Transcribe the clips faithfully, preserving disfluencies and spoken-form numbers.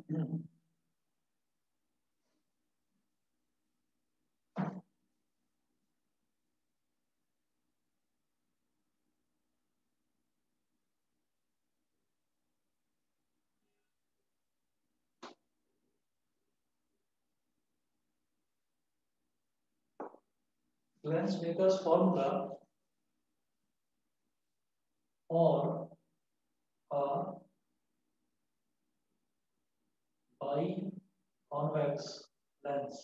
Lens makers formula और biconvex lens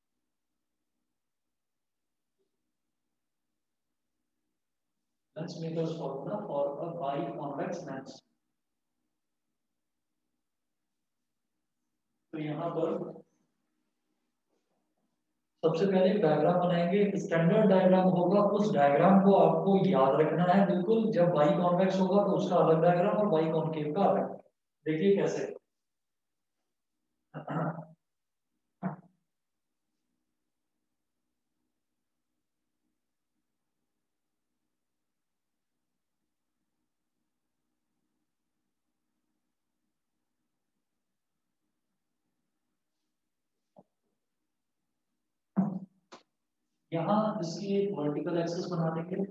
lens makers formula for a biconvex lens. तो यहाँ पर सबसे पहले एक डायग्राम बनाएंगे, स्टैंडर्ड डायग्राम होगा। उस डायग्राम को आपको याद रखना है बिल्कुल। जब बाई कॉन्वेक्स होगा तो उसका अलग डायग्राम और बाई कॉनकेव का अलग। देखिए कैसे। यहाँ इसकी एक वर्टिकल एक्सिस बना देंगे,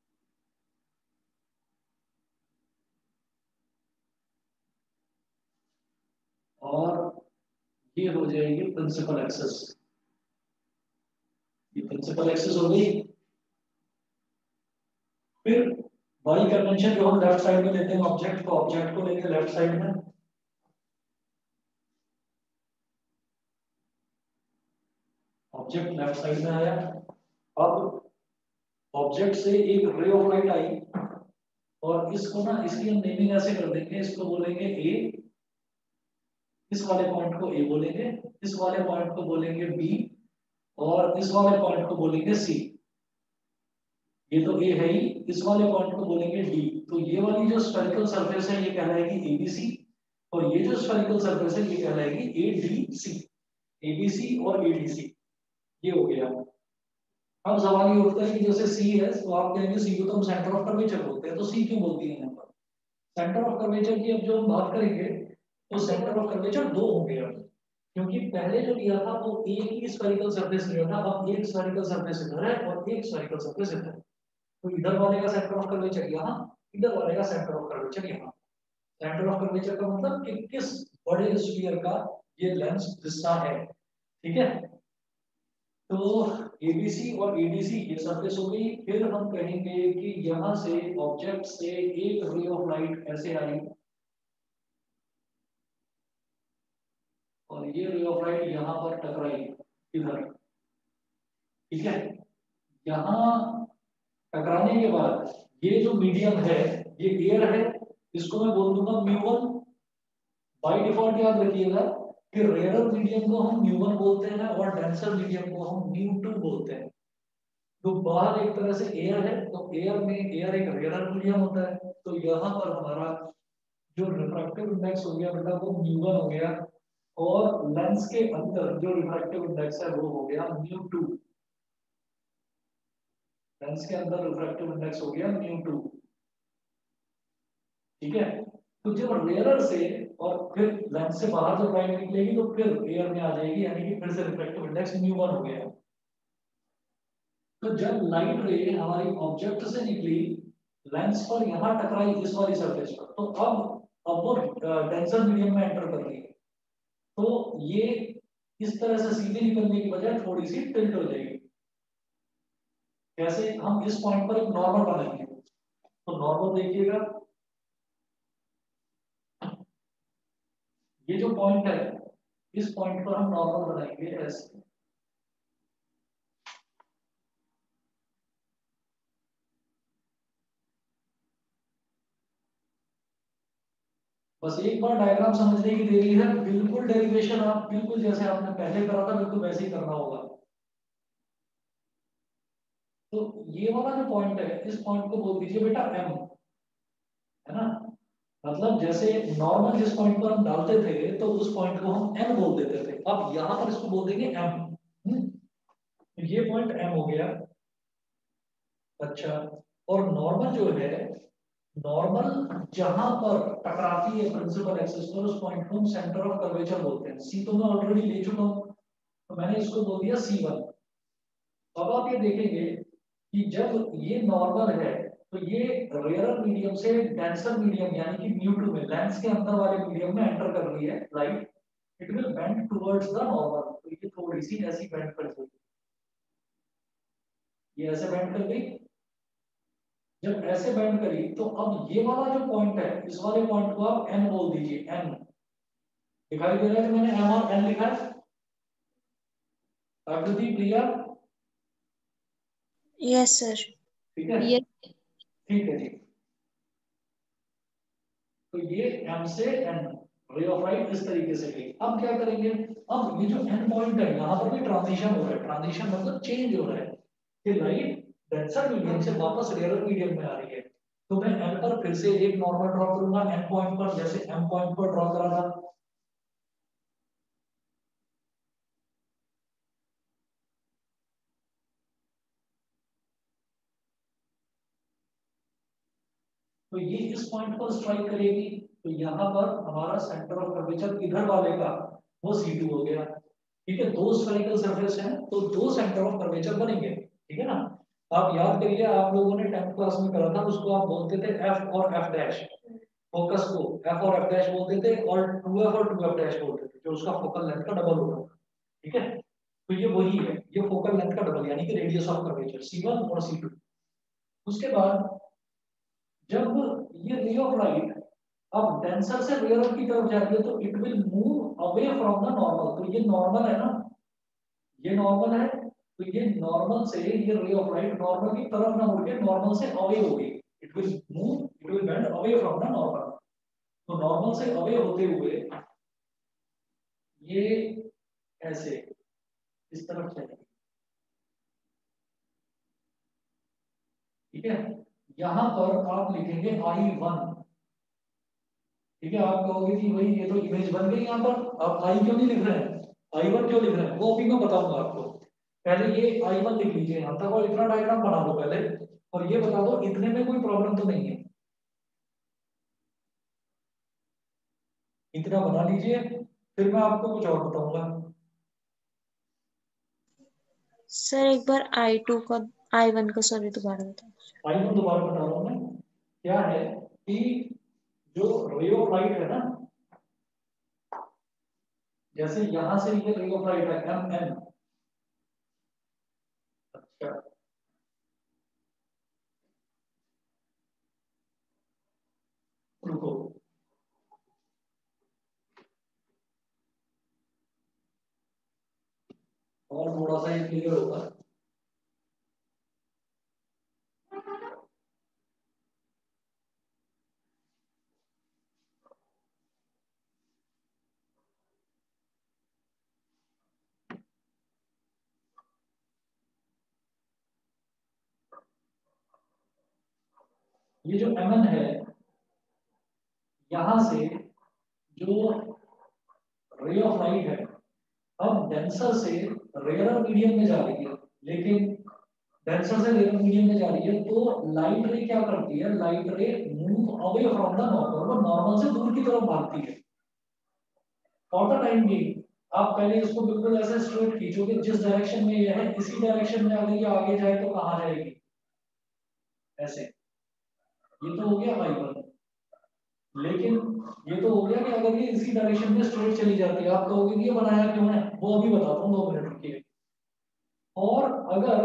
और ये हो जाएगी प्रिंसिपल एक्सिस। ये प्रिंसिपल एक्सिस हो गई। फिर बाई कन्वेंशन जो हम लेफ्ट साइड में लेते हैं ऑब्जेक्ट को, ऑब्जेक्ट को लेते हैं लेफ्ट साइड में। ऑब्जेक्ट लेफ्ट साइड में आया। अब ऑब्जेक्ट से एक रे ऑफ लाइट आई, और इसको ना, इसकी हम नेमिंग ऐसे कर देंगे, इसको बोलेंगे ए, इस वाले पॉइंट को ए बोलेंगे, इस वाले पॉइंट को बोलेंगे बी, और इस वाले पॉइंट को बोलेंगे सी। ये तो ए है ही, इस वाले पॉइंट को बोलेंगे डी। तो ये वाली जो स्फेरिकल सरफेस है ये कहलाएगी एबीसी, और ये जो स्फेरिकल सरफेस है ये कहलाएगी एडीसी। एबीसी और एडीसी, ये हो गया। अब सवाल ये उठता है कि जैसे सी है तो आप कहेंगे सी को तो हम सेंटर ऑफ कर्वेचर बोलते हैं, तो सी क्यों बोलती है यहाँ पर? सेंटर ऑफ कर्वेचर की अब जो हम बात करेंगे तो सेंटर ऑफ कर्वेचर दो होंगे अब, क्योंकि पहले जो लिया था वो एक ही स्फेरिकल सरफेस लिया था। अब एक स्फेरिकल सरफेस इधर है और एक स्फेरिकल सरफेस इधर है। तो इधर वाले का सेंटर ऑफ कर्वेचर यहाँ, इधर वाले का सेंटर ऑफ कर्वेचर यहाँ। सेंटर ऑफ कर्वेचर का मतलब कि किस बड़े स्फीयर का ये लेंस हिस्सा है, ठीक है। तो एबीसी और एडीसी ये सरफेस हो गई। फिर हम कहेंगे कि यहां से ऑब्जेक्ट से एक रे ऑफ लाइट ऐसे आई, और ये रे ऑफ लाइट यहां पर टकराई इधर, ठीक है। यहां टकराने के बाद ये जो मीडियम है ये एयर है, इसको मैं बोल दूंगा म्यू वन। बाई डिफॉल्ट याद रखिएगा कि रेयर मीडियम को हम म्यू वन बोलते हैं और डेंसर मीडियम को हम म्यू टू बोलते हैं। तो बाहर एक तरह से एयर है, तो एयर में एयर एक रेयर मीडियम होता है, तो यहाँ पर हमारा जो रिफ्रैक्टिव इंडेक्स हो गया बेटा वो म्यू वन हो गया, और लेंस के अंदर जो रिफ्रैक्टिव इंडेक्स है वो हो गया म्यू टू। लेंस के अंदर रिफ्रैक्टिव इंडेक्स हो गया म्यू टू, ठीक है। तो जब रेयर से और फिर लेंस से बाहर जब लाइट निकलेगी तो फिर एयर में आ जाएगी, यानी कि फिर से रिफ्रैक्टिव इंडेक्स म्यू वन हो गया। तो जब लाइट रे हमारी ऑब्जेक्ट से निकली, लेंस पर यहां टकराई इस वाली सरफेस पर, तो अब अब वो डेंसर मीडियम में एंटर कर रही है। तो ये इस तरह से सीधे निकलने की बजाय थोड़ी सी टिल्ट हो जाएगी। कैसे? हम इस पॉइंट पर एक नॉर्मल बनाएंगे, तो नॉर्मल देखिएगा, ये जो पॉइंट है इस पॉइंट पर हम नॉर्मल बनाएंगे ऐसे। बस एक बार डायग्राम समझने की देरी है, बिल्कुल डेरिवेशन आप बिल्कुल जैसे आपने पहले करा था बिल्कुल वैसे ही करना होगा। तो ये वाला जो पॉइंट है इस पॉइंट को बोल दीजिए बेटा एम, है ना। मतलब जैसे नॉर्मल जिस पॉइंट पर हम डालते थे तो उस पॉइंट को हम एम बोल देते थे, अब यहां पर इसको बोल देंगे एम। ये पॉइंट एम हो गया। अच्छा, और नॉर्मल जो है नॉर्मल जहां पर टकराती है प्रिंसिपल एक्सिस पर उस पॉइंट को हम सेंटर ऑफ कर्वेचर बोलते हैं। सी तो मैं ऑलरेडी ले चुका हूं, तो मैंने इसको बोल दिया सी वन। अब आप ये देखेंगे कि जब ये नॉर्मल है तो ये रेयर मीडियम से डेंसर मीडियम यानी कि म्यू टू में लेंस के अंदर वाले मीडियम में एंटर कर रही है light, it will bend towards the normal. तो ये थोड़ी सी ऐसी बेंड कर गई, ये ऐसे बेंड कर गई। जब ऐसे बेंड करी तो अब ये वाला जो पॉइंट है इस वाले पॉइंट को आप एन बोल दीजिए। एन दिखाई दे रहा है कि मैंने एम और एन लिखा है? आकृति क्लियर? Yes sir. ठीक है, यस ठीक है जी। तो ये एम से एन रे ऑफ लाइट इस तरीके से गई। अब क्या करेंगे, अब ये जो एन पॉइंट है यहाँ पर भी ट्रांजिशन हो रहा है। ट्रांजिशन मतलब चेंज हो रहा है कि लाइट डेंसर मीडियम से वापस रेयर मीडियम में आ रही है। तो मैं एन पर फिर से एक नॉर्मल ड्रॉ करूंगा, एन पॉइंट पर जैसे एम पॉइंट पर ड्रॉ करा था। तो ये इस पॉइंट पर स्ट्राइक करेगी, तो यहाँ पर हमारा सेंटर ऑफ कर्वेचर इधर वाले का वो सी टू हो गया। ठीक है, दो स्फेरिकल सरफेस हैं तो दो सेंटर ऑफ कर्वेचर बनेंगे। ठीक है ना? आप याद करिए, आप लोगों ने टेंथ क्लास में करा था, उसको आप बोलते थे एफ और एफ डैश। फोकस को एफ और एफ डैश बोलते थे और टू एफ और टू एफ डैश बोलते थे, जो उसका फोकल लेंथ का डबल होगा। ठीक है, तो ये वही है, ये फोकल लेंथ का डबल यानी कि radius of curvature C one और सी टू। उसके बाद जब ये रे ऑफ लाइट अब डेंसर से रेयर की तरफ जाती है तो it will move away from the normal. तो ये नॉर्मल है ना, ये नॉर्मल है, तो ये नॉर्मल से ये रे ऑफ लाइट नॉर्मल की तरफ ना मुड़ के नॉर्मल से अवे होगी। It will move, it will bend away from the normal. तो नॉर्मल से अवे होते हुए ये ऐसे इस तरफ चलेगी। ठीक है, यहां पर आप लिखेंगे आई वन। ठीक है, आप कहोगे कि भाई ये तो इमेज बन गई, यहाँ पर आप आई क्यों नहीं लिख रहे हैं, आई वन क्यों लिख रहे हैं, वो अभी मैं बताऊंगा आपको। पहले ये आई वन लिख लीजिए यहाँ तक और इतना डायग्राम बना दो पहले, और ये बता दो इतने में कोई प्रॉब्लम तो नहीं है। इतना बना लीजिए, फिर मैं आपको कुछ और बताऊंगा। सर एक बार आई टू का आई वन का सॉरी दोबारा बताओ। आई वन दोबारा बता रहा हूँ मैं। क्या है कि जो रे ऑफ लाइट है ना, जैसे यहां से ये रे ऑफ लाइट है एम एन। अच्छा, रुको, और थोड़ा सा ये क्लियर होगा। ये जो एम एन है, यहां से जो रे ऑफ लाइट है अब डेंसर से रेयर मीडियम में जा रही है, लेकिन डेंसर से रेयर मीडियम में जा रही है तो लाइट रे क्या करती है, light ray move away from the normal, वो नॉर्मल से दूर की तरफ भागती है। फॉर द टाइम बीइंग आप पहले इसको बिल्कुल ऐसे स्ट्रेट खींचोगे, जिस डायरेक्शन में ये है इसी डायरेक्शन में अगर ये आगे जाए तो कहां जाएगी, ऐसे। ये तो हो गया आई वन। लेकिन ये तो हो गया कि अगर ये इसी डायरेक्शन में स्ट्रेट चली जाती है, आप कहोगे कि ये बनाया क्यों है, वो अभी बताता हूँ, दो मिनट रुकिए। और अगर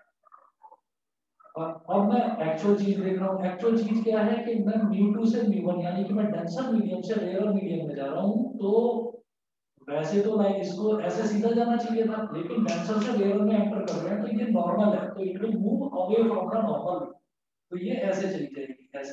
अब मैं एक्चुअल चीज देख रहा हूँ, एक्चुअल चीज क्या है कि मैं म्यू टू से म्यू वन यानी कि मैं डेंसर मीडियम से रेयर मीडियम में जा रहा हूँ। तो वैसे तो लाइक इसको ऐसे सीधा जाना चाहिए था, लेकिन डेंसर से रेयर में एंटर कर रहे हैं तो ये नॉर्मल है, तो it will move away from the normal. तो ये ऐसे चली जाएगी, ऐसे।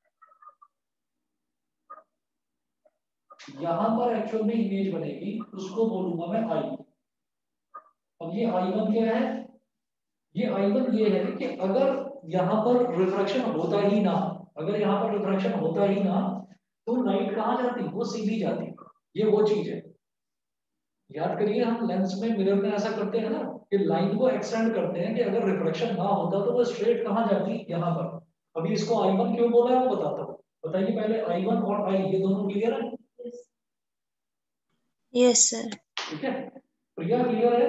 यहां पर एक्चुअल में इमेज बनेगी, उसको बोलूंगा मैं आई। अब ये आई वन क्या है, ये आई वन ये है कि अगर यहाँ पर रिफ्रैक्शन होता ही ना, अगर यहाँ पर रिफ्रैक्शन होता ही ना तो लाइट कहाँ जाती, वो सीधी जाती। ये वो चीज है, याद करिए हम लेंस में मिरर में ऐसा करते हैं ना कि लाइन को एक्सटेंड करते हैं कि अगर रिफ्लेक्शन ना होता तो वो स्ट्रेट कहाँ जाती, यहाँ पर। अभी इसको आई वन क्यों बोला है वो बताता हूँ। बताइए पहले आई वन और आई ये दोनों क्लियर है? Yes sir. ठीक है, प्रिया क्लियर है?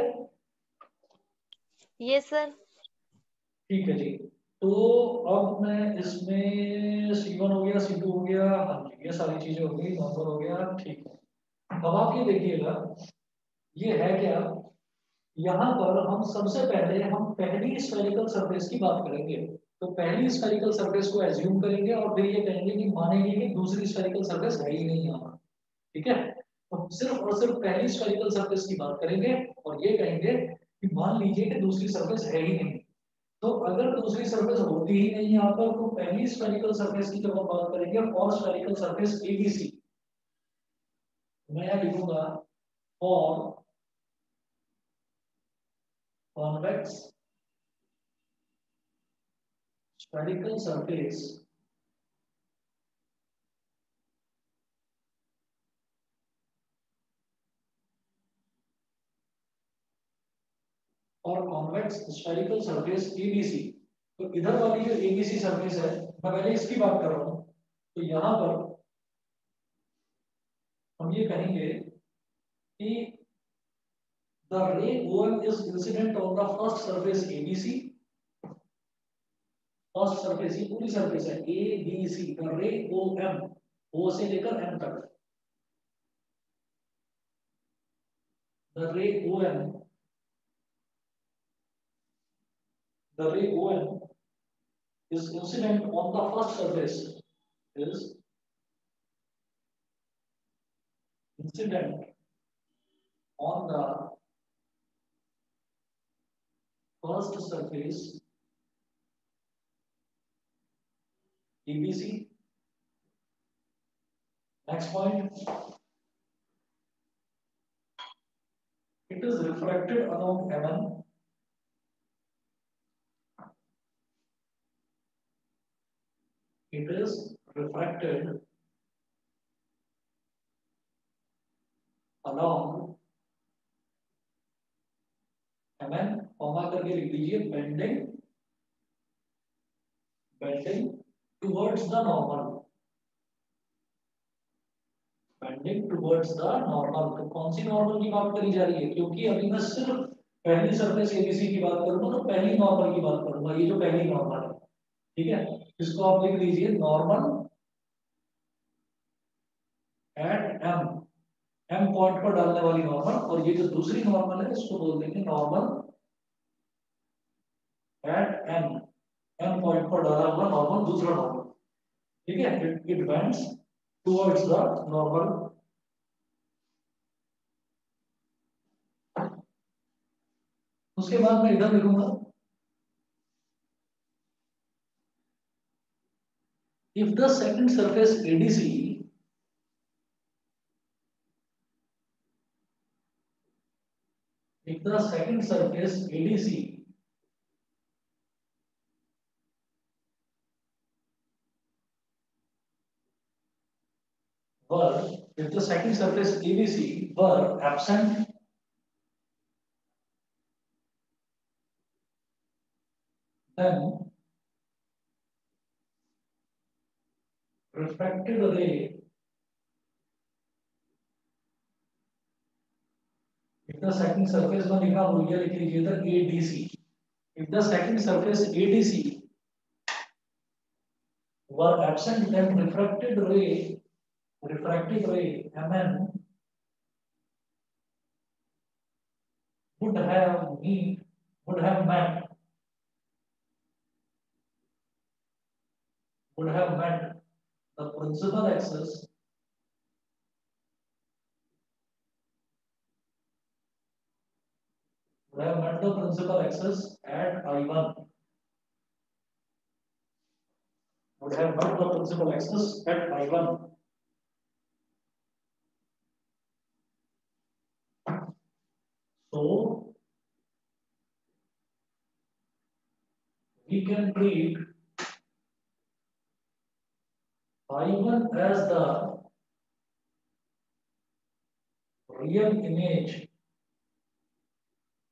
Yes sir. ठीक है जी। तो अब मैं इसमें सी वन हो गया, सी टू हो गया, हाँ जी ये सारी चीजें हो गई, नॉर्मल हो गया, ठीक है। अब आप ये देखिएगा, ये है क्या, यहाँ पर हम सबसे पहले हम पहली स्फेरिकल सरफेस की बात करेंगे। तो पहली स्फेरिकल सरफेस को एज्यूम करेंगे और फिर ये कहेंगे कि मानेंगे कि दूसरी स्फेरिकल सरफेस है ही नहीं यहाँ पर। ठीक है, तो सिर्फ और सिर्फ पहली स्फेरिकल सरफेस की बात करेंगे और ये कहेंगे कि मान लीजिए कि दूसरी सरफेस है ही नहीं। तो अगर दूसरी सरफेस होती ही नहीं यहाँ पर, तो पहली स्फेरिकल सरफेस की जब हम बात करेंगे और स्फेरिकल सरफेस एबीसी, मैं यहाँ लिखूंगा और कॉन्वेक्स स्फेरिकल सरफेस और कॉन्वेक्स स्फेरिकल सरफेस एबीसी। तो इधर वाली जो एबीसी सरफेस है, मैं पहले इसकी बात कर रहा हूं। तो यहां पर हम ये कहेंगे कि the ray O M is incident on the first surface A B C। First surface, ये पूरी सरफेस है A B C, the ray O M, O से लेकर M तक, the ray O M, the ray O M is incident on the first surface, is incident on the first surface A B C। Next point, it is refracted along M N, it is refracted along M N, comma करके लिख लीजिए, bending bending towards the normal, bending towards the normal। तो कौन सी normal की बात करी जा रही है, क्योंकि अभी मैं सिर्फ पहली सरफेस एबीसी की बात करूंगा तो पहली नॉर्मल की बात करूंगा, ये जो पहली नॉर्मल है। ठीक है, इसको आप लिख लीजिए normal at M, M point पर डालने वाली नॉर्मल, और ये जो दूसरी नॉर्मल है इसको बोल देंगे normal at M, M point पर डाला हुआ नॉर्मल, दूसरा नॉर्मल। ठीक है, it it bends towards the normal. उसके बाद मैं इधर लिखूंगा, if the second surface A D C if the second surface A D C were if the second surface A B C were absent, then refracted ray, if the second surface में लिखा भूल गया, लिख लीजिए इधर A D C, if the second surface A D C were absent, then refracted ray refracted ray M N would have meet would have met would have met the principal axis would have met the principal axis at I one, would have met the principal axis at I one। So we can treat I one as the real image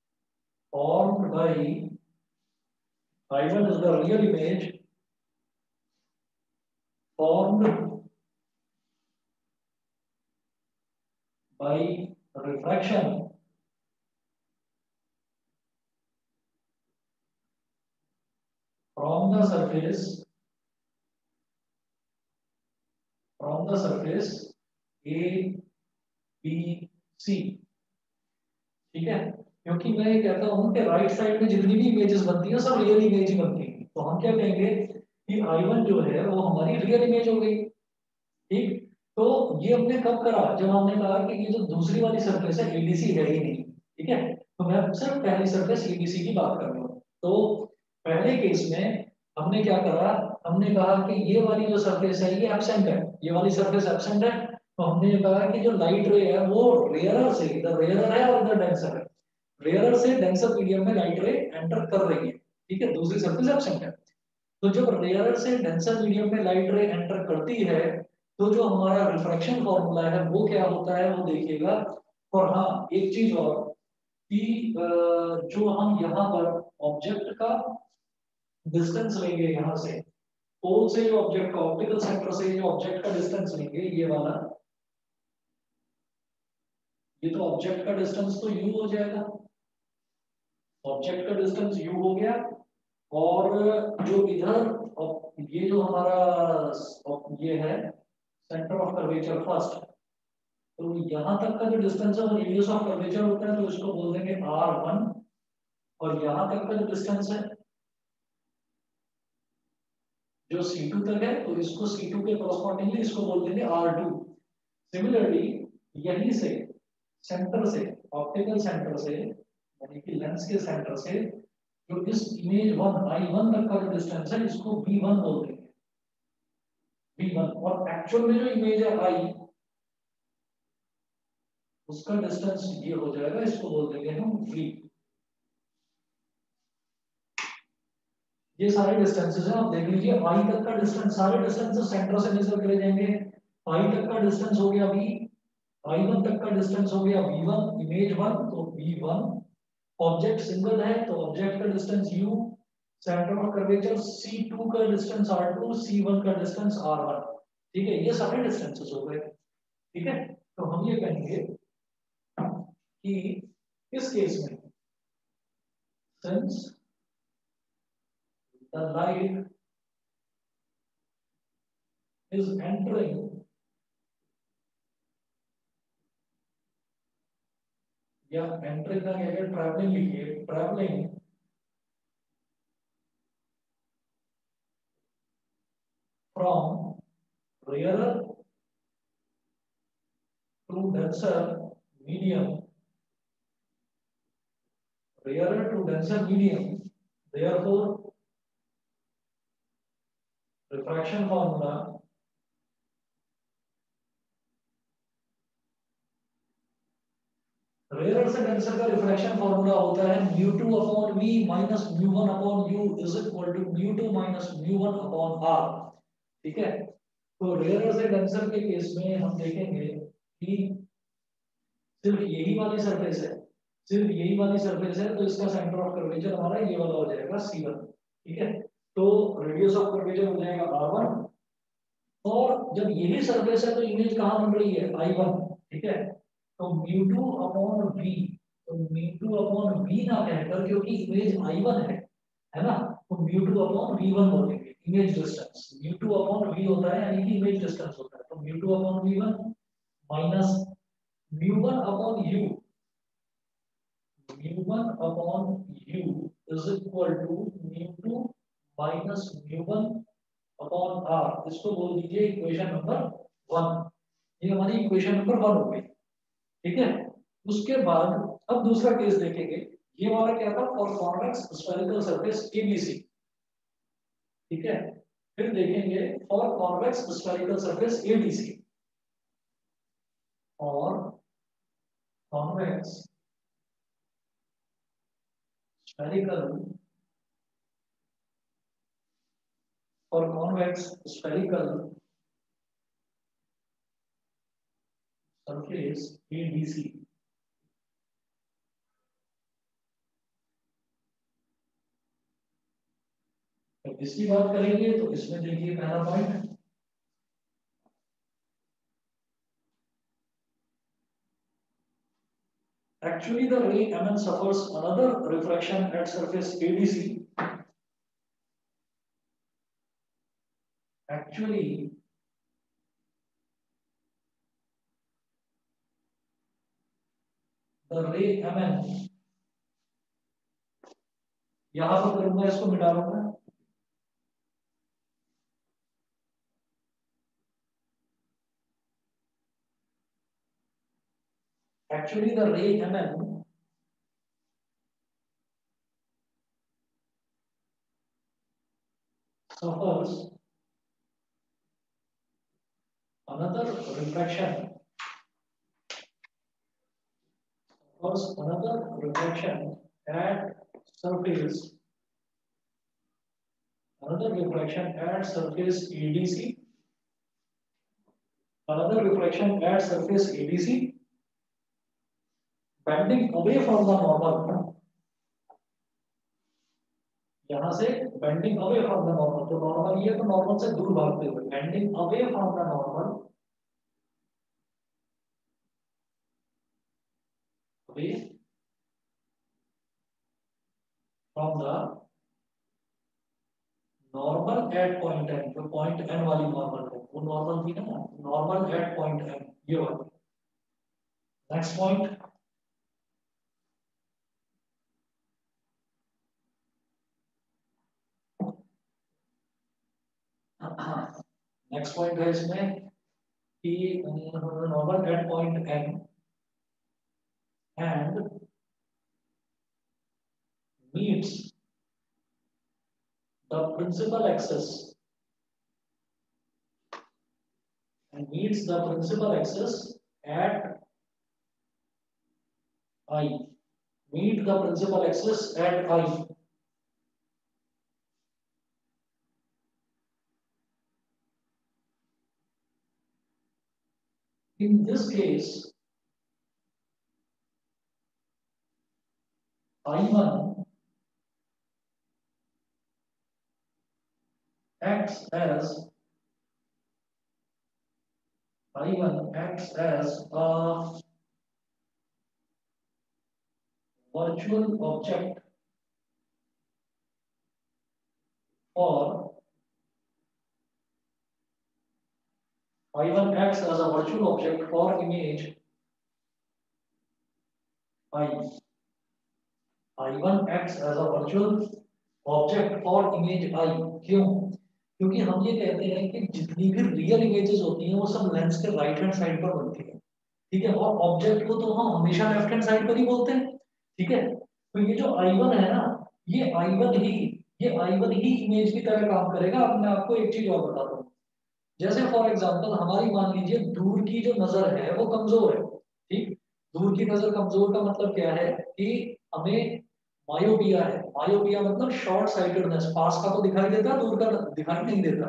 formed by I one is the real image formed by refraction from the surface from the surface A B C, ठीक है। क्योंकि मैं ये कहता हूं कि right side में जितनी भी इमेजेस बनती है सब रियल इमेज ही बनती है, तो हम क्या कहेंगे कि आई वन जो है वो हमारी रियल इमेज हो गई, ठीक। तो ये हमने कब करा, जब हमने कहा कि ये जो दूसरी वाली सरफेस है एबीसी है ही नहीं, ठीक है। तो मैं सिर्फ पहली सरफेस एबीसी की बात कर रहा हूँ। तो पहले केस में हमने क्या करा, हमने कहा कि ये वाली जो सरफेस है ये एब्सेंट है, ये वाली सरफेस एब्सेंट है, तो हमने ये कहा कि जो लाइट रे है वो रेयरर से, इधर रेयरर है और इधर डेंसर है, रेयरर से डेंसर मीडियम में लाइट रे एंटर कर रही है, ठीक है, दूसरी सरफेस एब्सेंट है। तो जब रेयरर से डेंसर मीडियम में लाइट रे एंटर करती है तो जो हमारा रिफ्रैक्शन फॉर्मूला है वो क्या होता है वो देखिएगा। और हाँ एक चीज और कि जो हम यहाँ पर ऑब्जेक्ट का डिस्टेंस लेंगे, यहाँ से पोल से जो ऑब्जेक्ट का ऑप्टिकल सेंटर से जो ऑब्जेक्ट का डिस्टेंस लेंगे, ये वाला, ये तो ऑब्जेक्ट का डिस्टेंस तो यू हो जाएगा, ऑब्जेक्ट का डिस्टेंस यू हो गया, और जो इधर ये जो हमारा ये है सेंटर ऑफ कर्वेचर फर्स्ट, तो यहाँ तक का जो डिस्टेंस है वो रेडियस ऑफ कर्वेचर होता है, तो इसको बोल देंगे आर वन, और यहाँ तक का जो डिस्टेंस है जो सी टू तक है, तो इसको सी टू के कॉरस्पॉन्डिंगली इसको बोल देंगे आर टू। सिमिलरली यहीं से सेंटर से, ऑप्टिकल सेंटर से यानी कि लेंस के सेंटर से जो इस इमेज वन आई वन तक का जो डिस्टेंस है इसको बी वन बोल देंगे, बी वन। और एक्चुअल में जो इमेज है आई उसका डिस्टेंस ये हो जाएगा, इसको बोल देंगे हम वी। ये सारे डिस्टेंसेस हैं, आप देख लीजिए आई तक का डिस्टेंस, सारे डिस्टेंसेस सेंटर से मेजर करे जाएंगे। आई तक का डिस्टेंस हो गया वी, आई वन तक का डिस्टेंस हो गया वी वन, इमेज वन तो वी वन, ऑब्जेक्ट सिंगल है तो ऑब्जेक्ट का distance u, centre of curvature C two का distance R two, C one का डिस्टेंस आर वन, ठीक है। ये सारे डिस्टेंसेस हो गए, ठीक है। तो हम ये कहेंगे कि इस केस में since the light is entering या एंट्रिंग का क्या है, ट्रैवलिंग लिखिए, travelling from rarer to denser medium, rarer to denser medium, therefore refraction formula rare से डेंसर का रिफ्रैक्शन फार्मूला होता है mu two upon we minus mu one upon you is equal to mu two minus mu one upon R, ठीक है। तो rare से denser के case में हम देखेंगे कि सिर्फ यही वाली सरफेस है, सिर्फ यही वाली सरफेस है, तो इसका सेंटर ऑफ कर्वेचर हमारा ये वाला हो जाएगा सी वन, ठीक है। तो रेडियस ऑफ कर्वेचर हो जाएगा आर वन, और जब यही सरफेस है तो इमेज कहाँ बन रही है आई वन, ठीक है। तो म्यू टू अपॉन वी, तो म्यू टू अपॉन वी ना कहकर, क्योंकि इमेज आई वन है है ना, तो mu two upon we one बोलेंगे, image distance mu two upon V होता है यानी कि इमेज डिस्टेंस होता है, तो mu two upon we one minus mu one upon you, mu one upon you is equal to mu two minus mu one upon R, इसको बोल दीजिए इक्वेशन नंबर वन। ये हमारी इक्वेशन नंबर वन हो गई, ठीक है। उसके बाद अब दूसरा केस देखेंगे, ये वाला क्या था, for convex spherical surface ABC, ठीक है। फिर देखेंगे for convex spherical surface ADC, और कॉन्वेक्स स्फेरिकल और कॉन्वेक्स स्फेरिकल सरफेस एडीसी। तो इसकी बात करेंगे तो इसमें देखिए पहला point Actually, the ray M N suffers another refraction at surface A D C. Actually, the ray M N, यहां पर करूंगा, इसको मिटा दूंगा. Actually, the ray M N suffers another refraction. Suffers another refraction at surface. Another refraction at surface A D C. Another refraction at surface A D C. Bending away from the normal. यहाँ से bending away from the normal, तो normal ये तो normal से दूर भागते हुए, bending away from the normal, away from the normal at point n, जो point n वाली normal है, वो normal थी ना, normal at point n, ये वाली. Next point. नेक्स्ट पॉइंट है इसमें कि normal at point n and meets the principal axis and meets the principal axis at I. Meet the principal axis at I. In this case, I one acts as I one acts as a virtual object for I one acts as a virtual object for image I. I one acts as a virtual object for image I. क्यों? क्योंकि हम ये कहते हैं कि जितनी भी real images होती हैं वो सब लेंस के राइट हैंड साइड पर बनती है, ठीक है, और ऑब्जेक्ट को तो हम हमेशा लेफ्ट हैंड साइड पर ही बोलते हैं, ठीक है. तो ये जो I वन है ना, ये I वन ही ये I वन ही इमेज की तरह काम करेगा. अब मैं आपको एक चीज और बताता हूँ. जैसे फॉर एग्जांपल हमारी मान लीजिए दूर की जो नजर है वो कमजोर है, ठीक. दूर की नजर कमजोर का मतलब क्या है कि हमें मायोपिया है. मायोपिया मतलब शॉर्ट साइटेडनेस, पास का तो दिखाई देता, दूर का दिखाई नहीं देता.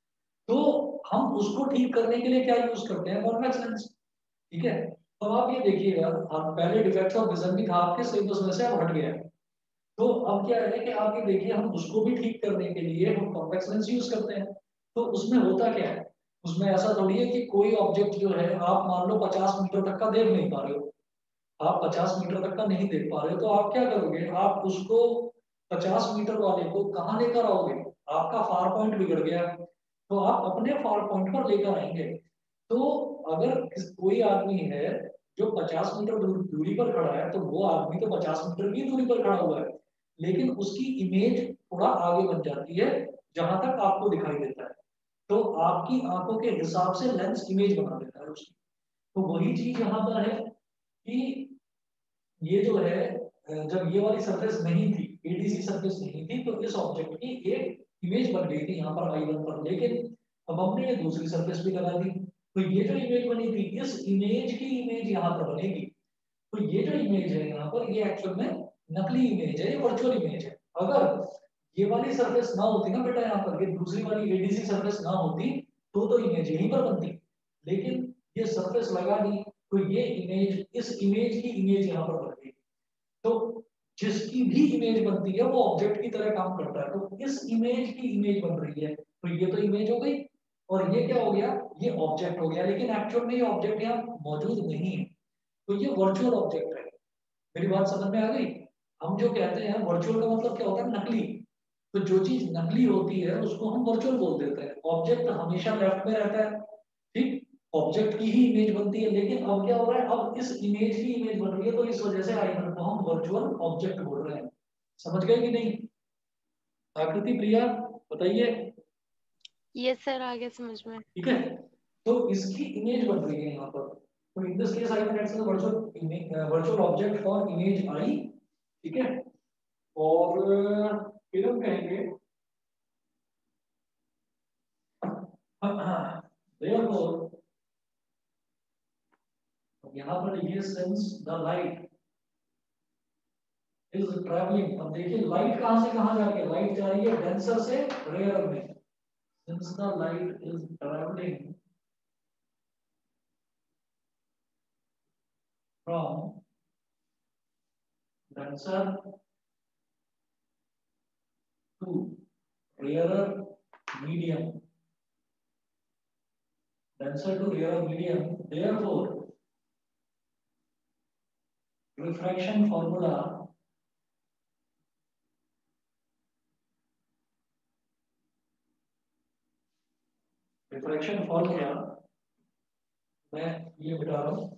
तो हम उसको ठीक करने के लिए क्या यूज करते हैं? कॉन्वेक्स लेंस, ठीक है. तो आप ये देखिएगा, आप पहले डिफेक्ट्स ऑफ विजन भी था आपके सिलेबस में से, अब हट गया है. तो अब क्या है कि आप ये देखिए, हम उसको भी ठीक करने के लिए हम कॉन्वेक्स लेंस यूज करते हैं. तो उसमें होता क्या है, उसमें ऐसा थोड़ी है कि कोई ऑब्जेक्ट जो है आप मान लो पचास मीटर तक का देख नहीं पा रहे हो, आप पचास मीटर तक का नहीं देख पा रहे हो, तो आप क्या करोगे? आप उसको पचास मीटर वाले को कहाँ लेकर आओगे? आपका फार पॉइंट बिगड़ गया, तो आप अपने फार पॉइंट पर लेकर आएंगे. तो अगर कोई आदमी है जो पचास मीटर दूर दूरी पर खड़ा है, तो वो आदमी तो पचास मीटर की दूरी पर खड़ा हुआ है, लेकिन उसकी इमेज थोड़ा आगे बन जाती है जहां तक आपको दिखाई देता है. तो आपकी आंखों के हिसाब से लेंस इमेज बना देता है उसकी. तो वही चीज यहाँ पर है कि ये जो है, जब ये वाली सरफेस नहीं थी, एडीसी सरफेस नहीं थी, तो इस ऑब्जेक्ट की एक इमेज बन गई थी यहाँ पर आई वन पर, लेकिन अब हमने ये दूसरी सरफेस भी लगा दी, तो ये जो इमेज बनी थी, इस इमेज की इमेज यहाँ पर बनेगी. तो ये जो इमेज है यहाँ पर, ये एक्चुअल में नकली इमेज है, ये वर्चुअल इमेज है. अगर ये वाली सरफेस ना होती ना बेटा, यहाँ पर ये दूसरी वाली एडीसी सरफेस ना होती, तो तो इमेज यहीं पर बनती, लेकिन ये सरफेस लगा दी, तो ये इमेज, इस इमेज की इमेज यहाँ पर बन गई. तो जिसकी भी इमेज बनती है वो ऑब्जेक्ट की तरह काम करता है. तो इस इमेज की इमेज बन रही है, तो ये तो इमेज हो गई, और ये क्या हो गया? ये ऑब्जेक्ट हो गया. लेकिन एक्चुअल में ये ऑब्जेक्ट यहाँ मौजूद नहीं है, तो ये वर्चुअल ऑब्जेक्ट है. मेरी बात समझ में आ गई? हम जो कहते हैं वर्चुअल का मतलब क्या होता है, नकली। तो जो चीज नकली होती है उसको हम वर्चुअल बोल देते हैं। ऑब्जेक्ट हमेशा लेफ्ट में रहता है, ठीक, ऑब्जेक्ट की ही इमेज बनती है। लेकिन अब क्या हो रहा है, अब इस इमेज की इमेज बन रही है, तो इस वजह से आइकन को हम वर्चुअल ऑब्जेक्ट बोल रहे हैं। समझ गए कि नहीं? आकृति प्रिया बताइए। यस सर, आगे समझ में। ठीक है, तो इसकी इमेज बन रही है यहाँ पर। तो in this case icon acts as a virtual virtual object for image I. ठीक है, और फिर हम कहेंगे therefore यहाँ पर लिखिए since the light is traveling। अब देखिए लाइट कहाँ से कहाँ जा रही है, लाइट जा रही है डेंसर से रेयर में। since the light is traveling from denser to rarer medium, denser to rarer medium, therefore refraction formula refraction formula मैं ये बता रहा हूं।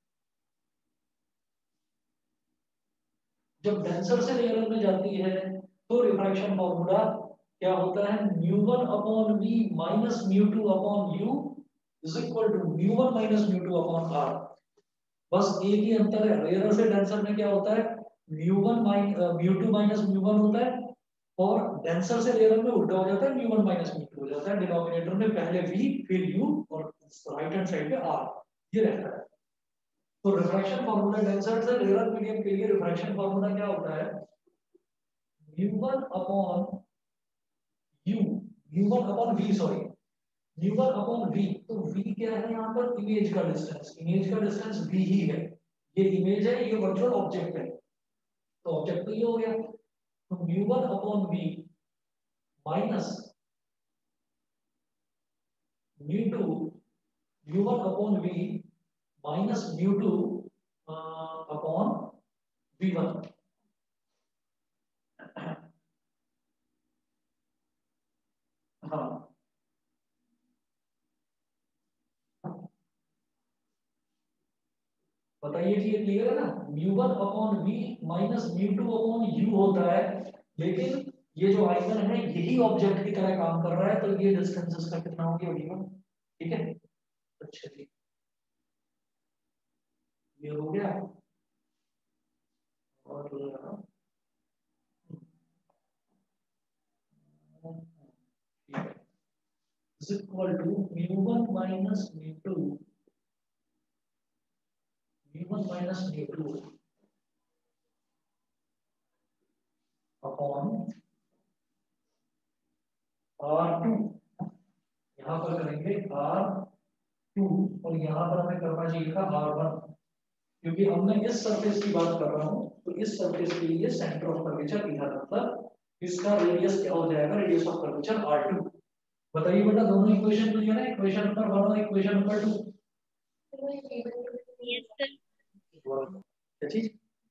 जब डेंसर से रेयर में जाती है तो रिफ्रैक्शन फॉर्मूला क्या होता है, mu one upon we minus mu two upon you is equal to mu one minus mu two upon R. बस एक ही अंतर है, रेयर से डेंसर में क्या होता है, mu one minus mu two minus mu one होता है, और डेंसर से रेयर में उल्टा हो जाता है, mu one minus mu two हो जाता है। डिनोमिनेटर में पहले वी फिर यू और राइट हैंड साइड पे आर ये रहता है। तो रिफ्रैक्शन फार्मूला डेंसर से रेयर मीडियम के लिए रिफ्रैक्शन फार्मूला क्या होता है, mu one upon you, mu one upon v, sorry mu one upon we. तो वी क्या है यहाँ पर, इमेज का डिस्टेंस, इमेज का डिस्टेंस वी ही है। ये इमेज है, ये वर्चुअल ऑब्जेक्ट है, तो ऑब्जेक्ट तो ये हो गया। तो mu one upon we minus mu two, mu one upon we minus mu two upon we one. हाँ बताइए जी, ये क्लियर है ना? Mu one upon we minus mu two upon u होता है, लेकिन ये जो आइकन है यही ऑब्जेक्ट की तरह काम कर रहा है, तो ये डिस्टेंस इसका कितना हो गया, वी वन। ठीक है, अच्छा जी, ये हो गया। और is equal to mu one minus mu two, mu one minus mu two upon R two। यहाँ पर करेंगे R टू और यहाँ पर हमें करना चाहिए था R वन, क्योंकि हमने इस सरफेस की बात कर रहा हूँ, तो इस सरफेस के लिए सेंटर ऑफ कर्वेचर लिखा था, मतलब इसका रेडियस क्या हो जाएगा, radius of curvature r two. बताइए बेटा, दोनों इक्वेशन क्लियर है? इक्वेशन नंबर वन और equation number two. Yes sir. क्या चीज?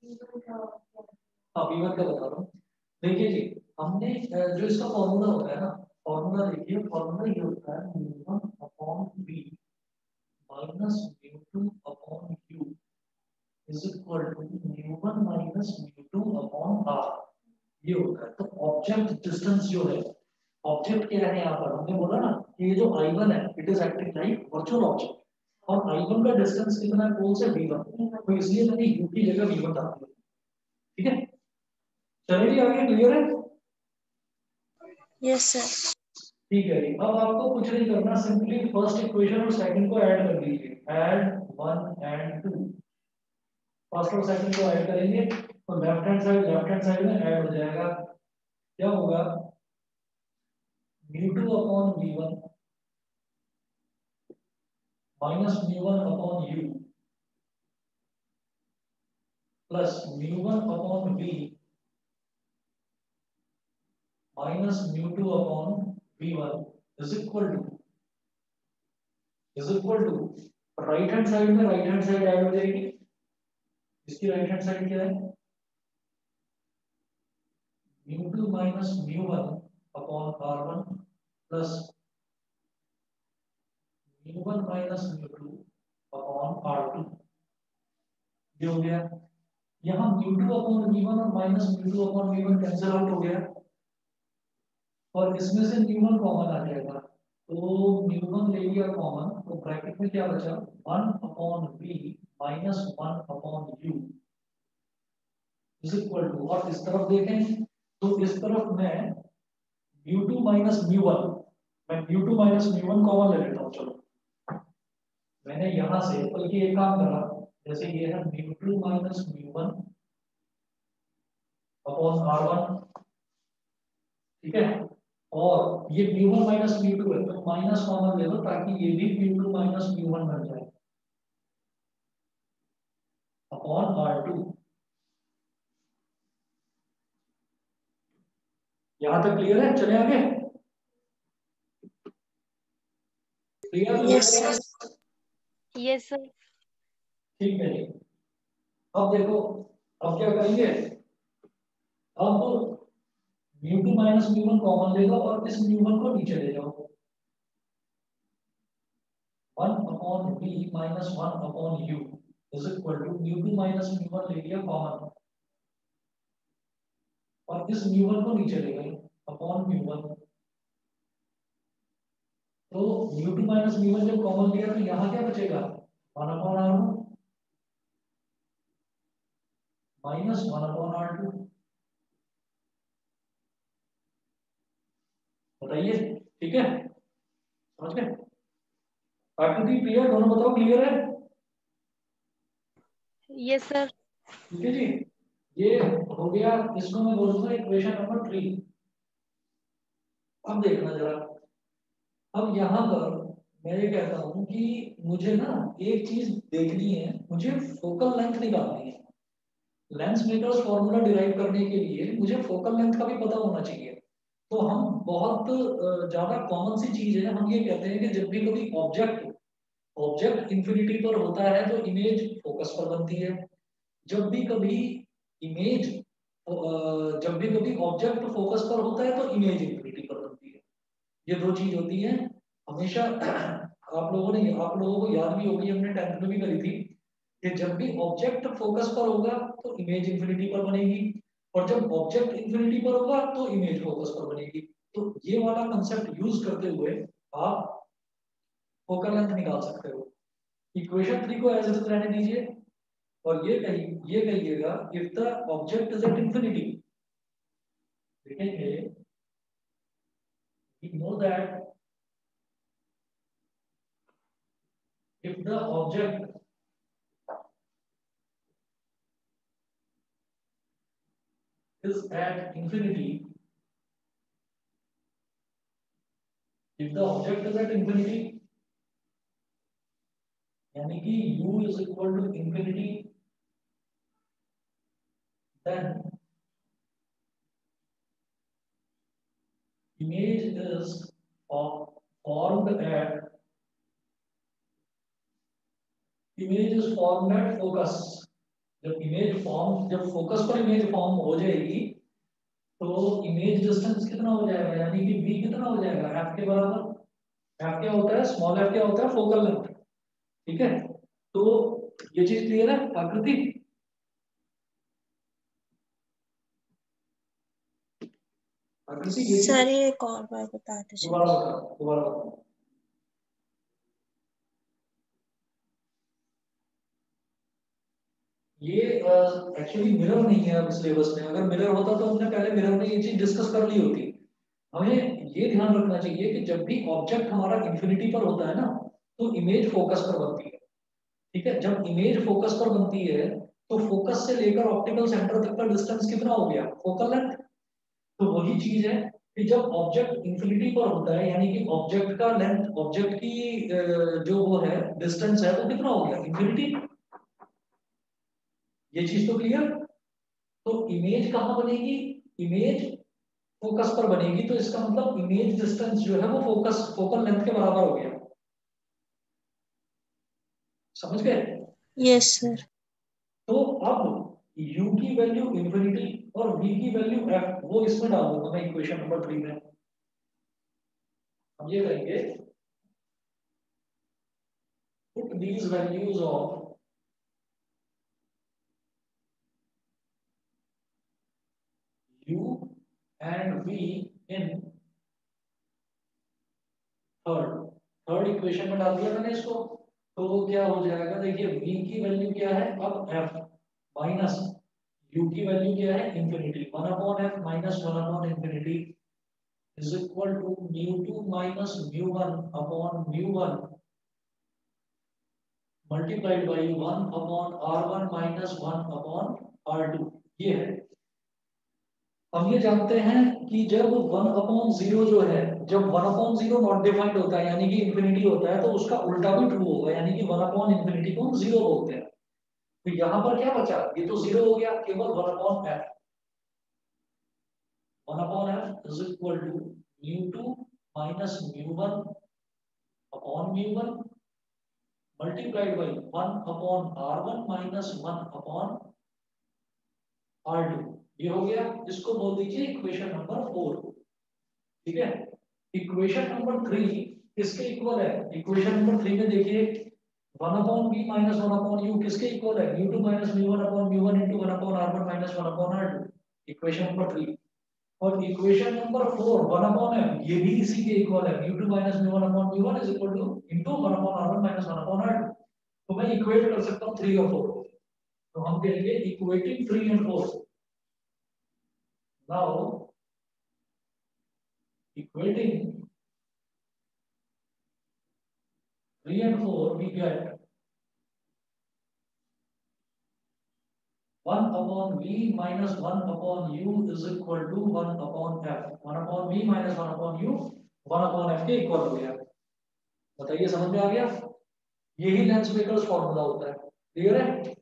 हाँ, वी वन का बता रहा हूँ। देखिए जी, हमने जो इसका फॉर्मूला होता है ना, फॉर्मूला देखिए, फॉर्मूला ये होता है mu one upon we minus mu two upon you is equal to mu one minus mu two upon r, ये होता है। तो ऑब्जेक्ट डिस्टेंस जो है, ऑब्जेक्ट क्या है यहाँ पर, हमने बोला ना कि ये जो आई वन है it is acting like virtual object, और आई वन का डिस्टेंस कितना है, कौन से वी वन, तो इसलिए मैंने यू की जगह वी वन डाल दिया। ठीक है, चलिए आगे, क्लियर है? Yes sir. ठीक है जी, अब आपको कुछ नहीं करना, सिंपली फर्स्ट इक्वेशन और सेकंड को ऐड कर दीजिए, add one and two. First और सेकंड को ऐड करेंगे तो left hand side left hand side में ऐड हो जाएगा। क्या होगा, mu two upon we one minus mu one upon u plus mu one upon we minus mu two upon we one is equal two is equal to right hand side में right hand side add हो जाएगी, इसकी right hand side क्या है, mu two minus mu one upon r one plus mu one minus mu two upon r two. ये हो गया। यहाँ mu two upon mu one और माइनस mu two upon mu one cancel out हो गया और इसमें से म्यू वन कॉमन आ जाएगा, तो म्यू वन ले लिया कॉमन, तो ब्रैकेट में क्या बचा, one upon b minus one upon you is equal to, और इस तरफ देखें तो इस तरफ मैं mu two minus mu one, मैं mu two minus mu one common ले लेता हूँ। चलो मैंने यहां से बल्कि एक काम करा, जैसे ये है mu two minus mu one upon r one, ठीक है, और ये mu one minus mu two है तो माइनस कॉमन ले लो ताकि ये भी mu two minus mu one बन जाए अपॉन आर टू। यहां तक क्लियर है? चले आगे। Clear? Yes sir. Yes sir. ठीक है जी। अब देखो, अब क्या करेंगे, अब mu two minus mu one common ले लो और इस म्यू वन को नीचे ले जाओ, one upon b minus one upon you is equal to mu two minus mu one ले लिया कॉमन और इस म्यू वन को नीचे ले गए अपॉन म्यू वन, तो mu two minus mu one जब कॉमन लिया तो यहाँ क्या बचेगा, one upon r one minus one upon r two. बताइए, ठीक है, समझ गए? आकृति क्लियर? दोनों बताओ क्लियर है? Yes sir. ठीक है जी, ये हो गया, इसको मैं बोलूंगा इक्वेशन नंबर थ्री। अब देखना जरा, अब यहाँ पर मैं ये कहता हूँ कि मुझे ना एक चीज देखनी है, मुझे फोकल लेंथ निकालनी है। लेंस मेकर्स फॉर्मूला डिराइव करने के लिए मुझे फोकल लेंथ का भी पता होना चाहिए। तो हम बहुत अ, ज्यादा कॉमन सी चीज है, हम ये कहते हैं कि जब भी कभी ऑब्जेक्ट ऑब्जेक्ट इंफिनिटी पर होता है तो इमेज फोकस पर बनती है, जब भी कभी इमेज जब भी कभी ऑब्जेक्ट फोकस पर होता है तो इमेज इंफिनिटी पर बनती है। ये दो चीज होती है हमेशा। आप लोगों ने आप लोगों को याद भी होगी, हमने टेंथ में भी करी थी कि जब भी ऑब्जेक्ट फोकस पर होगा तो इमेज इंफिनिटी पर बनेगी और जब ऑब्जेक्ट इंफिनिटी पर होगा तो इमेज फोकस पर बनेगी। तो ये वाला कंसेप्ट यूज करते हुए आप फोकल लेंथ निकाल सकते हो। इक्वेशन थ्री को एज इट इज रहने दीजिए और ये कही ये कहिएगा if the object is at infinity, देखेंगे we know that if the object is at infinity, if the object is at infinity यानी कि u is equal to infinity, then image is formed at image is formed at focus। जब image form जब focus पर image form हो जाएगी तो image distance कितना हो जाएगा, यानी कि v कितना हो जाएगा, f के बराबर। f क्या होता है, स्मॉल f क्या होता है, फोकल लेंथ। ठीक है, तो ये चीज क्लियर है आकृति? आकृति ये सर ये एक और बार बता दीजिए। दोबारा बता दोबारा बता ये एक्चुअली मिरर नहीं है अब सिलेबस में, अगर मिरर होता तो हमने पहले मिरर में ये चीज डिस्कस कर ली होती। हमें ये ध्यान रखना चाहिए कि जब भी ऑब्जेक्ट हमारा इंफिनिटी पर होता है ना तो इमेज फोकस पर बनती है। ठीक है, जब इमेज फोकस पर बनती है तो फोकस से लेकर ऑप्टिकल सेंटर तक का डिस्टेंस कितना हो गया, फोकल लेंथ। तो वही चीज है कि जब ऑब्जेक्ट इंफिनिटी पर होता है यानी कि ऑब्जेक्ट का लेंथ, ऑब्जेक्ट की जो वो है डिस्टेंस है वो कितना हो गया, इंफिनिटी। ये चीज तो क्लियर? तो इमेज कहां बनेगी, इमेज फोकस पर बनेगी, तो इसका मतलब इमेज डिस्टेंस जो है वो फोकस फोकल लेंथ के बराबर हो गया। समझ गए? Yes sir. तो अब u की वैल्यू इंफिनिटी और v की वैल्यू f, वो इसमें डाल दूंगा मैं इक्वेशन नंबर थ्री में। हम ये करेंगे, put these values of u and v in third third equation में डाल दिया मैंने इसको। तो क्या हो जाएगा, देखिए v की वैल्यू क्या है अब f, माइनस u की वैल्यू क्या है infinity, one upon f minus one upon infinity is equal to mu two minus mu one upon mu one multiplied by one upon r one minus one upon r two. ये है। हम ये जानते हैं कि जब वन अपॉन जीरो जो है, जब one upon zero not defined होता है यानी कि इंफिनिटी होता है, तो उसका उल्टा भी ट्रू होगा, यानी कि वन अपॉन इंफिनिटी को हम जीरो बोलते हैं। तो यहाँ पर क्या बचा, ये तो जीरो हो गया, केवल one upon f, one upon f is equal to mu two minus mu one upon mu one multiplied by one upon r one minus one upon r two. ये हो गया, इसको बोल दीजिए इक्वेशन नंबर फोर। ठीक है, equation number three किसके equal है, इक्वेशन नंबर थ्री में देखिए one upon b minus one upon u किसके इक्वल है, mu two minus mu one upon mu one into one upon r one minus one upon r two, equation number three. और equation number four one upon m, ये भी इसी के equal है, mu two minus mu one upon mu one is equal two into one upon r one minus one upon r two. तो मैं equate कर सकता हूँ थ्री और फोर। तो हम कहेंगे equating three and four. Now equating three and four, we get one upon v minus one upon u is equal to one upon f, one upon v minus one upon u one upon f के equal हो गया। बताइए समझ में आ गया, यही lens makers formula होता है। क्लियर है?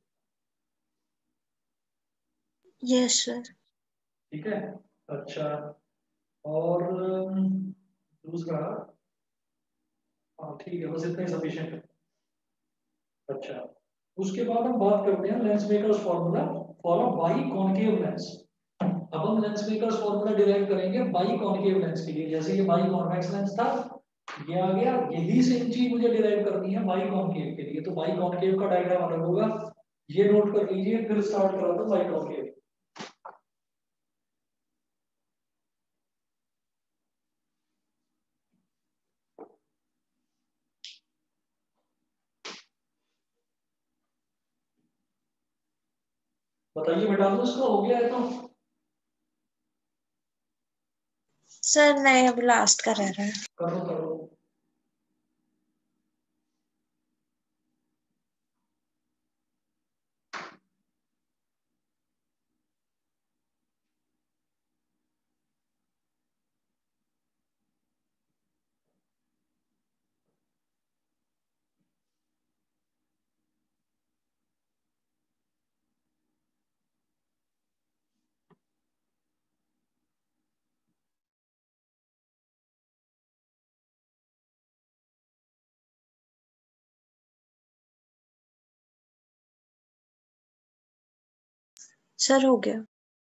Yes sir. ठीक है, अच्छा। और अम, दूसरा, हाँ ठीक है, बस इतना ही सफिशिएंट है। अच्छा, उसके बाद हम बात करते हैं lens makers formula for a bi concave lens. अब हम लेंस मेकर्स फॉर्मूला डिराइव करेंगे बाई कॉनकेव लेंस के लिए। जैसे ये बाई कॉन्वेक्स लेंस था, ये आ गया, यही सेम चीज मुझे डिराइव करनी है बाई कॉनकेव के लिए। तो बाई कॉनकेव का डायग्राम अलग होगा, ये नोट कर लीजिए, फिर स्टार्ट करा दो बाई कॉनकेव। बताइए बेटा, तो इसका हो गया है तो? सर नहीं, अब लास्ट का रह रहा है। करो करो। सर हो गया।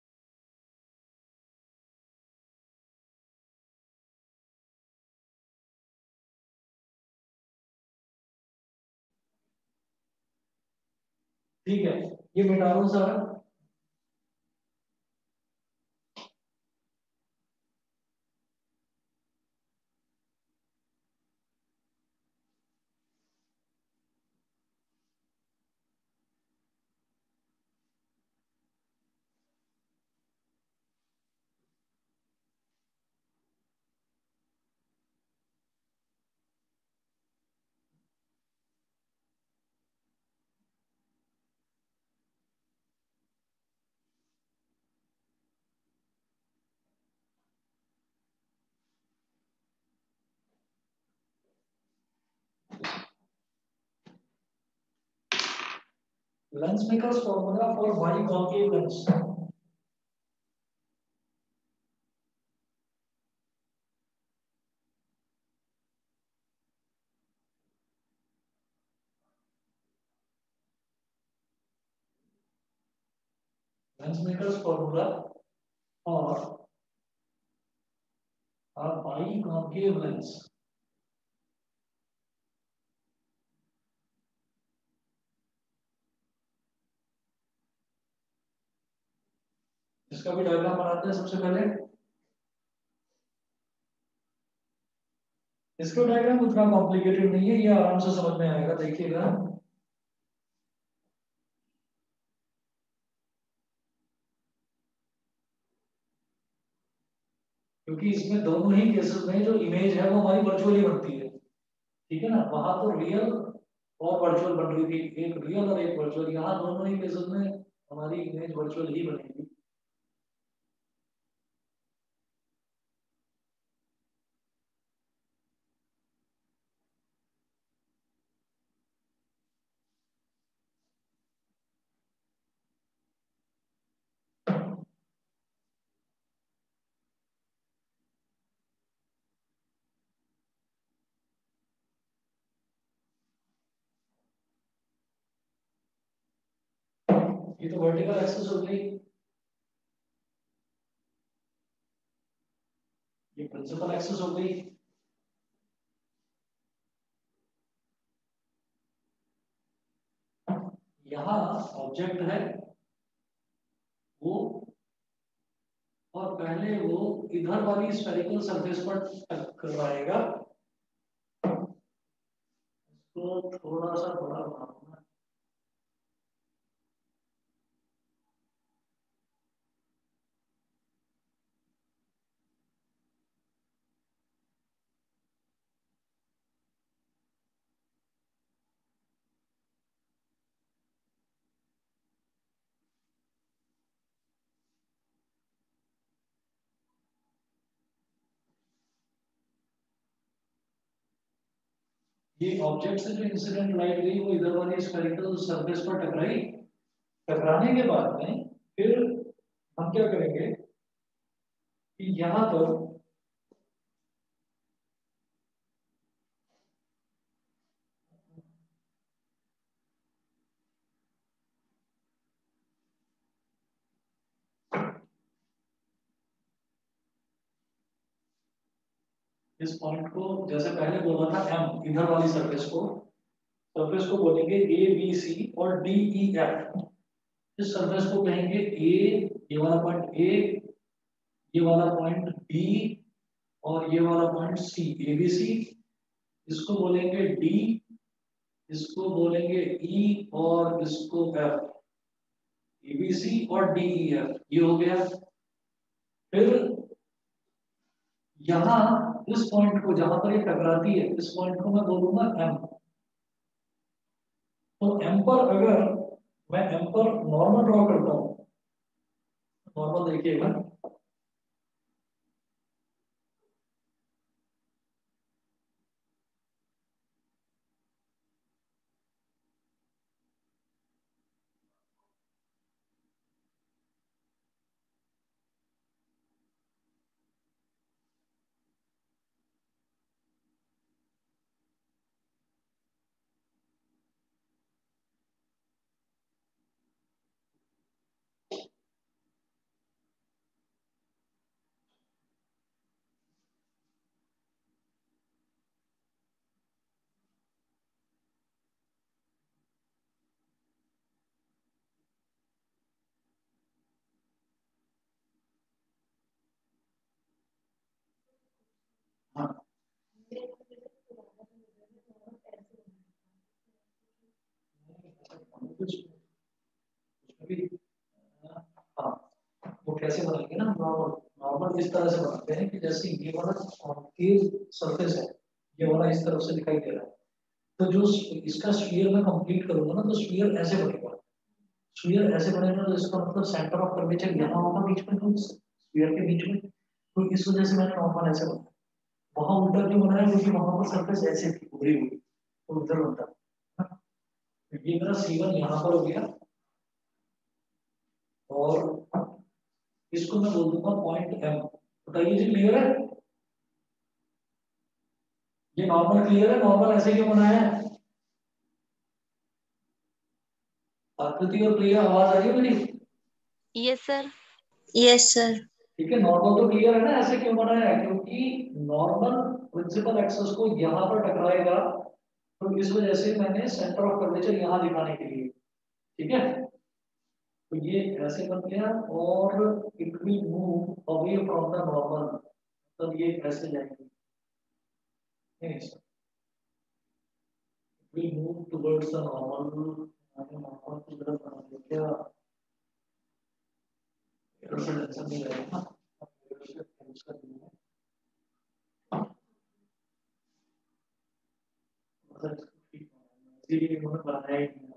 ठीक है, ये मिटा दो सारा। Lens makers formula for bi concave lens. Lensmaker's formula for a biconcave lens इसका भी डायग्राम बनाते हैं सबसे पहले। इसका डायग्राम उतना कॉम्प्लिकेटेड नहीं है, ये आराम से समझ में आएगा, देखिएगा। क्योंकि इसमें दोनों ही केसेस में जो इमेज है वो हमारी वर्चुअली बनती है, ठीक है ना। वहां तो रियल और वर्चुअल बन रही थी, एक रियल और एक वर्चुअल, यहाँ दोनों ही केसेस में हमारी इमेज वर्चुअल ही बनेगी। ये तो वर्टिकल एक्सिस हो गई, ये प्रिंसिपल एक्सिस हो गई। यहाँ ऑब्जेक्ट है वो, और पहले वो इधर वाली स्फेरिकल सरफेस पर टच करवाएगा। इसको थोड़ा सा बड़ा बनाऊंगा। ये ऑब्जेक्ट से जो इंसिडेंट लाइट गई वो इधर वाली स्फेरिकल सरफेस पर टकराई। टकराने के बाद में फिर हम क्या करेंगे कि यहाँ पर इस पॉइंट को, जैसे पहले बोला था एम, इधर वाली सरफेस को सरफेस को बोलेंगे ए बी सी और डी ई एफ। इस सरफेस को कहेंगे ए, ये वाला पॉइंट ए, ये वाला पॉइंट बी और ये वाला पॉइंट सी, ए बी सी। इसको बोलेंगे डी, इसको बोलेंगे ई और इसको एफ, ए बी सी और डी ई एफ। ये हो गया। फिर यहां इस पॉइंट को जहां पर ये टकराती है, इस पॉइंट को मैं बोलूंगा एम। तो एम पर अगर मैं एम पर नॉर्मल ड्रॉ करता हूं, नॉर्मल देखिएगा, हाँ कुछ अभी, हाँ वो कैसे बनाएंगे ना, नॉर्मल नॉर्मल इस तरह से बनाते हैं कि जैसे ये वाला सरफेस है, ये वाला इस तरफ से दिखाई दे रहा है, तो जो इसका स्फीयर मैं कंप्लीट करूंगा ना, तो स्फीयर ऐसे बनेगा। स्फीयर ऐसे बनेगा तो इसका मतलब सेंटर ऑफ कर्वेचर यहाँ होगा बीच में, तो स्फीयर के बीच में, तो इस वजह से मैंने नॉर्मल ऐसे बनाया। वहां उल्टा क्यों बनाया, क्योंकि वहां पर सरफेस ऐसे थी उभरी हुई, तो उधर बनता है। ये मेरा सी वन यहाँ पर हो गया, और इसको मैं बोल दूंगा पॉइंट एम। बताइए जी, क्लियर है? ये नॉर्मल क्लियर है? नॉर्मल ऐसे क्यों बनाया है? आकृति और क्रिया, आवाज आ रही है मेरी? Yes sir. Yes sir. ठीक है, नॉर्मल तो क्लियर है ना, ऐसे क्यों बनाया है, क्योंकि नॉर्मल प्रिंसिपल एक्सेस को यहाँ पर टकराएगा, तो इस वजह से मैंने सेंटर ऑफ कर्वेचर यहाँ दिखाने के लिए, ठीक है। तो ये ऐसे बन गया और it will move away from the normal, तो ये ऐसे जाएंगे, will move towards the normal, normal की तरफ बना क्या, टेंशन नहीं रहेगा, इसीलिए उन्होंने बनाया ही नहीं।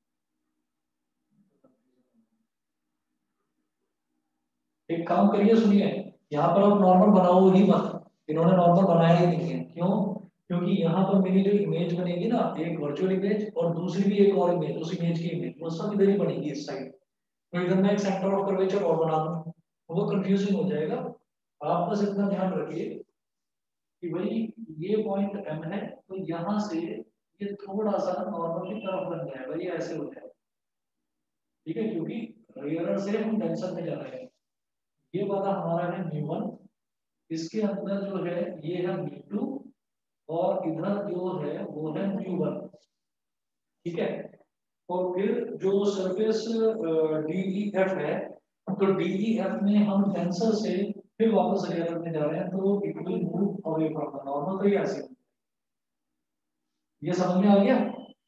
एक काम करिए, सुनिए, यहाँ पर आप नॉर्मल बनाओ ही मत, इन्होंने नॉर्मल बनाया ही नहीं है, क्यों, क्योंकि यहाँ पर मेरी जो इमेज बनेगी ना, एक वर्चुअल इमेज और दूसरी भी एक और इमेज, उस इमेज की इमेज, वो सब इधर ही बनेगी इस साइड, तो इधर मैं एक सेंटर ऑफ कर्वेचर और बना दूं, वो कंफ्यूजिंग हो जाएगा। आप बस इतना ध्यान रखिए कि भाई ये पॉइंट एम है, तो यहाँ से ये थोड़ा सा नॉर्मल की तरफ बन जाए, भाई ऐसे हो जाए, ठीक है, क्योंकि रियर से हम टेंशन में जा रहे हैं। ये वाला हमारा है म्यू वन, इसके अंदर जो है ये है म्यू टू, और इधर जो है वो है म्यू वन, ठीक है। और फिर जो सरफेस डी एफ है, तो डी एफ में हम टेंसर से फिर वापस रियर में जा रहे हैं, तो it will move away from the normal, तो ये ऐसे, ये समझ में आ गया,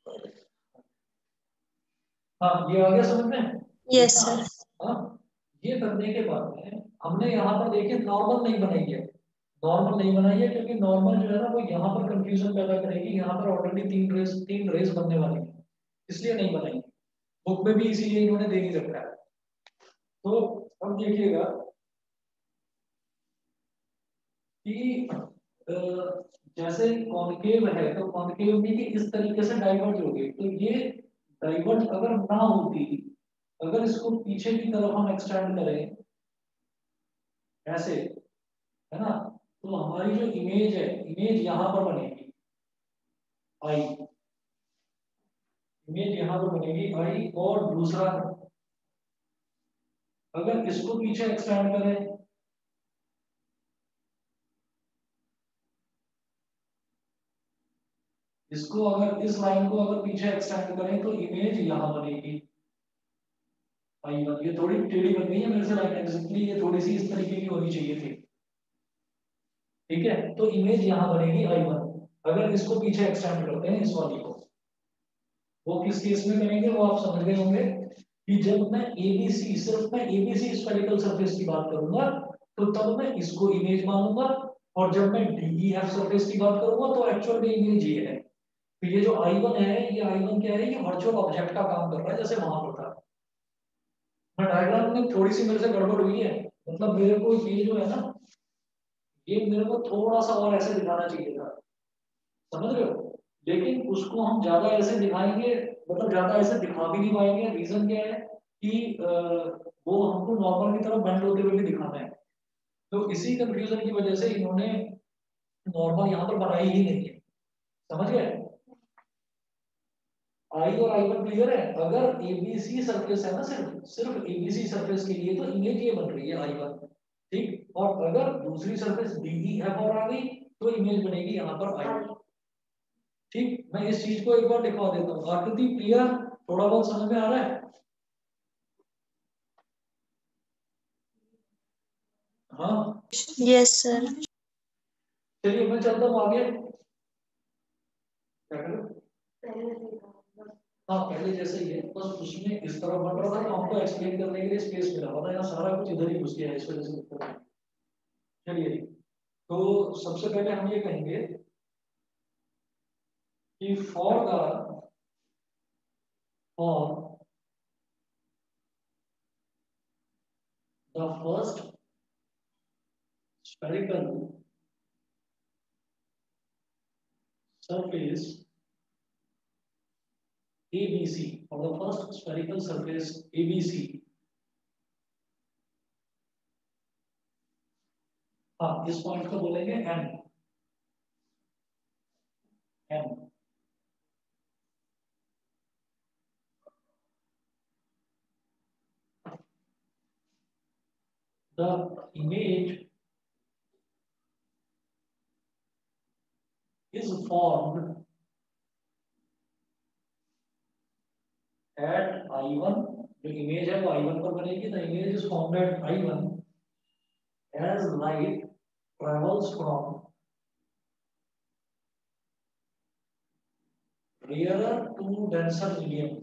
हाँ ये आ गया समझ में, यस सर। हाँ। ये करने के बाद में हमने यहाँ पर देखिए नॉर्मल नहीं बनाई है, नॉर्मल नहीं बनाई है क्योंकि नॉर्मल जो है ना वो यहाँ पर कंफ्यूजन पैदा करेगी, यहाँ पर ऑलरेडी तीन रेस तीन रेस बनने वाली है, इसलिए नहीं बनाई, बुक में भी इसीलिए इन्होंने दे नहीं रखा है। तो अब देखिएगा कि अ, जैसे कॉनकेव है, तो कॉनकेव में भी इस तरीके से डाइवर्ज हो गई, तो ये डाइवर्ज अगर ना होती, अगर इसको पीछे की तरफ हम एक्सटेंड करें ऐसे, है ना, तो हमारी जो इमेज है, इमेज यहाँ पर बनेगी आई, इमेज यहाँ पर बनेगी आई, और दूसरा अगर इसको पीछे एक्सटेंड करें, इसको अगर इस लाइन को अगर पीछे एक्सटेंड करें तो इमेज यहाँ बनेगी आई वन, ये थोड़ी टेढ़ी बन गई है मेरे से लाइन एग्जैक्टली, ये थोड़ी सी इस तरीके की होनी चाहिए थी, ठीक है, तो इमेज यहाँ बनेगी आई वन, अगर इसको पीछे एक्सटेंड करते हैं इस वाली को, वो किस केस में करेंगे वो आप समझ गए होंगे कि जब मैं एबीसी, सिर्फ मैं एबीसी स्फेरिकल सरफेस की बात करूंगा तो तब मैं इसको इमेज मानूंगा, और जब मैं डीईएफ सरफेस की बात करूंगा तो एक्चुअल में इमेज ये है, तो ये जो आई वन है, ये आई वन क्या है, ये वर्चुअल ऑब्जेक्ट का काम कर रहा है, जैसे वहां पर था। मैं डायग्राम में थोड़ी सी मेरे से गड़बड़ हुई है, मतलब मेरे को ये जो है ना, ये मेरे को थोड़ा सा और ऐसे दिखाना चाहिए था, समझ रहे हो, लेकिन उसको हम ज्यादा ऐसे दिखाएंगे, मतलब ज्यादा ऐसे दिखा भी नहीं पाएंगे, रीजन क्या है कि अ, वो हमको नॉर्मल की तरफ बेंड होते हुए भी दिखाना है, तो इसी कंफ्यूजन की वजह से इन्होंने नॉर्मल यहाँ पर बनाई ही नहीं है, समझ गए, आई और आई वन क्लियर है, अगर एबीसी सरफेस है ना, सिर्फ सिर्फ एबीसी सरफेस के लिए तो इमेज ये बन रही है आई वन, ठीक, और अगर दूसरी सरफेस डीई एफ और आ गई तो इमेज बनेगी यहाँ पर आई वन, ठीक, मैं इस चीज को एक बार दिखा देता हूँ, आकृति क्लियर, थोड़ा बहुत समझ में आ रहा है, हाँ यस सर। चलिए मैं चलता हूँ आगे, क्या करूं, हाँ पहले जैसे ही है, बस उसमें इस तरह बन रहा था तो हमको एक्सप्लेन करने के लिए स्पेस मिला हुआ था, यहाँ सारा कुछ इधर ही घुस गया है, इस वजह से दिक्कत है। चलिए, तो सबसे पहले हम ये कहेंगे कि for the for the first spherical surface A B C, for the first spherical surface A B C, हाँ इस पॉइंट को बोलेंगे N, N, the image is formed at I one, जो इमेज है वो I one पर बनेगी. The image is formed at I one as light travels from rarer to denser medium,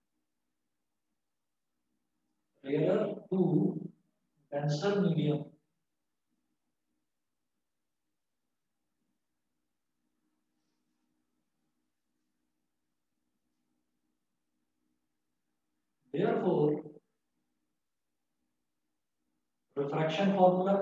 rarer to denser medium. Therefore, refraction formula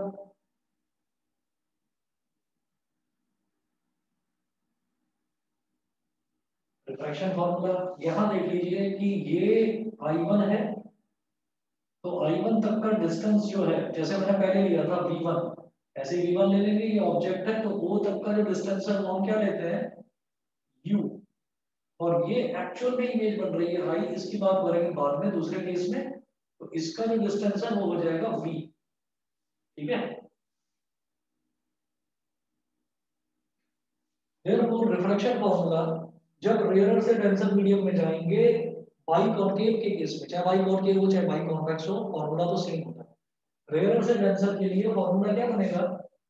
refraction formula यहां देख लीजिए कि ये I one है, तो I one तक का डिस्टेंस जो है, जैसे मैंने पहले लिया था V one, ऐसे V one ले लेंगे. ये ऑब्जेक्ट है तो O तक का जो डिस्टेंस है वो हम क्या लेते हैं, U. और ये एक्चुअल में इमेज बन रही है I, इसकी बात करेंगे बाद में दूसरे केस में. तो इसका जो डिस्टेंस है वो हो जाएगा V. ठीक है. Therefore, रिफ्रैक्शन फॉर्मूला जब रेयर से डेंसर मीडियम में जाएंगे, बाई कॉन्केव के केस में, चाहे बाई कॉन्केव हो चाहे बाई कॉन्वेक्स हो, फॉर्मूला तो सेम होता है. रेयर से डेंसर के लिए फॉर्मूला क्या बनेगा,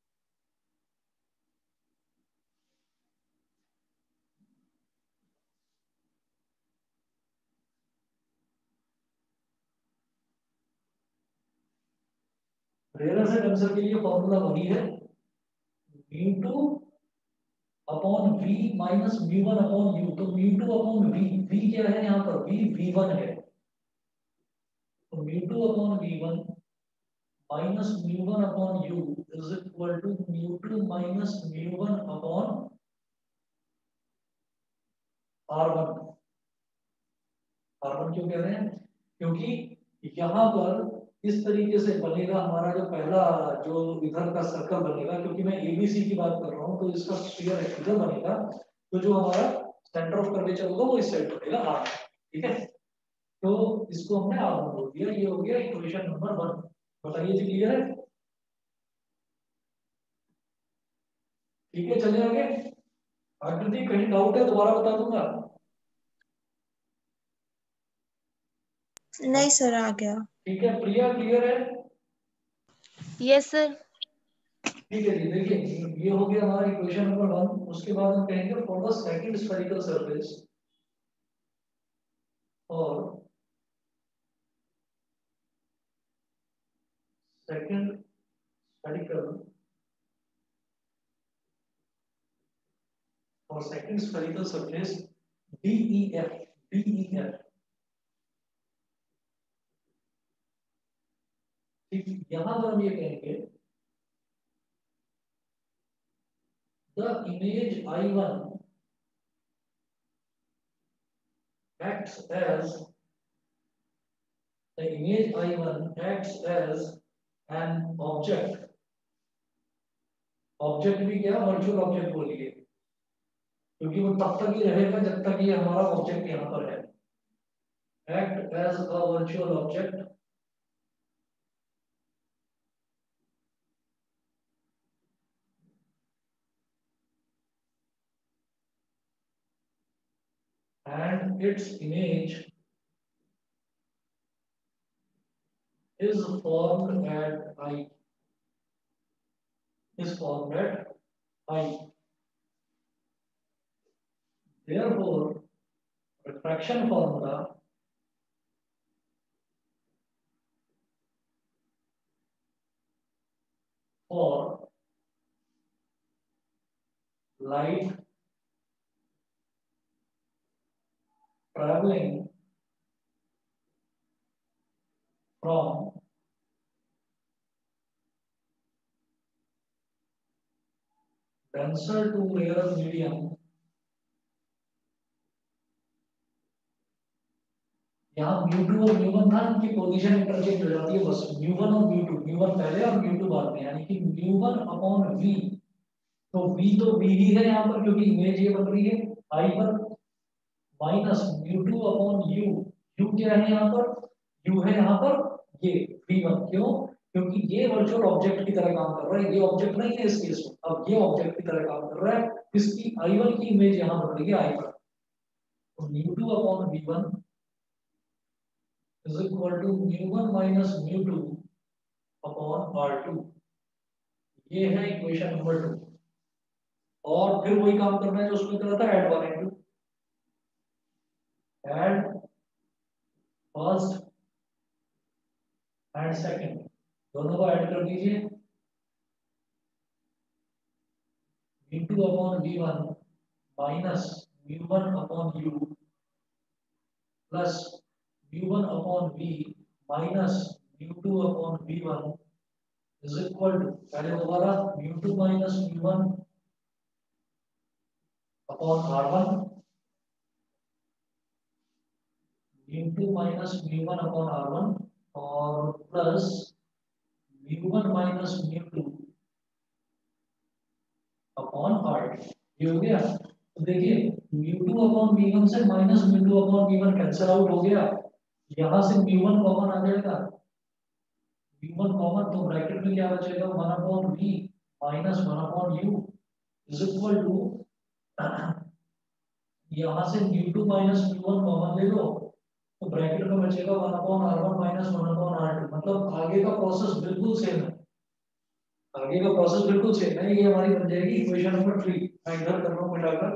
रेयर से डेंसर के लिए फॉर्मूला वही है, mu two upon we minus mu one upon u. तो mu two upon v, v क्या है यहाँ पर, वी वी वन है. तो mu two upon we one minus mu one upon you is equal to mu two minus mu one upon r one. R one क्यों कह रहे हैं, क्योंकि यहाँ पर इस तरीके से बनेगा हमारा जो पहला जो इधर का सर्कल बनेगा, क्योंकि मैं एबीसी की बात कर रहा हूँ, तो इसका स्फीयर इधर बनेगा. तो जो हमारा सेंटर ऑफ कर्वेचर होगा वो इस साइड बनेगा आर. ठीक है. तो इसको हमने आर वन बोल दिया. ये हो गया इक्वेशन नंबर वन. बताइए जी, क्लियर है. ठीक है, चलिए आगे. आकृति कहीं डाउट है दोबारा बता दूंगा. नहीं सर, आ गया. ठीक है, प्रिया क्लियर है. Yes sir. ठीक है जी. देखिए, ये हो गया हमारा इक्वेशन नंबर वन. उसके बाद हम कहेंगे for the second spherical surface और सेकंड स्फेरिकल और second spherical surface D E F, D E F. ठीक, यहां पर हम ये कहेंगे the image I one acts as the image I one acts as an object. Object भी क्या, वर्चुअल ऑब्जेक्ट बोलिए, क्योंकि वो तब तक ही रहेगा जब तक ये हमारा ऑब्जेक्ट यहाँ पर है. Act as a virtual object and its image is formed at I. Is formed at I. Therefore, refraction formula for light traveling from denser to rarer medium. यहाँ म्यू टू और म्यू वन था, उनकी position interchange हो जाती है बस. Mu one और mu two, mu one पहले और म्यू टू बाद में, यानी कि म्यू वन अपॉन वी. तो वी तो वी ही है यहाँ पर, क्योंकि इमेज ये बन रही है आई पर, minus mu two upon u. U क्या है यहाँ पर, यू है यहाँ पर ये वी वन. क्यों, क्योंकि ये वर्चुअल ऑब्जेक्ट की तरह काम कर रहा है, ये ऑब्जेक्ट नहीं है इस केस में, अब ये ऑब्जेक्ट की तरह काम कर रहा है, इसकी आई वन की इमेज यहाँ बन रही है आई पर, तो mu two upon we one is equal to mu one minus mu two upon r two, ये है इक्वेशन नंबर टू। और फिर वही काम करना है जो उसमें करा था, add one into add first and second, दोनों को ऐड कर दीजिए, v two upon v one minus v one upon u plus v one upon v minus v two upon v one is equal to, पहले दोबारा v two minus v one upon r one, v two minus v one upon r one और plus v one minus v two upon r two, ये हो गया। तो देखिए mu two upon we one से minus mu two upon we one cancel out हो गया, यहाँ से म्यू वन कॉमन आ जाएगा, म्यू वन कॉमन, तो ब्रैकेट में क्या बचेगा, one upon we minus one upon you is equal to, यहाँ से mu two minus mu one common ले लो, तो ब्रैकेट में बचेगा one upon r one minus one upon r two, मतलब आगे का प्रोसेस बिल्कुल सेम है, आगे का प्रोसेस बिल्कुल सेम है, ये हमारी बन जाएगी इक्वेशन नंबर थ्री। मैं इधर कर रहा हूँ मिटाकर,